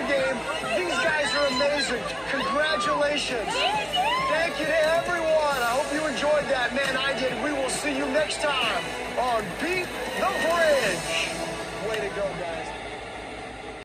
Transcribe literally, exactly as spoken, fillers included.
game. These guys are amazing. Congratulations. Thank you to everyone. I hope you enjoyed that. Man, I did. We will see you next time on Beat the Bridge. Way to go, guys.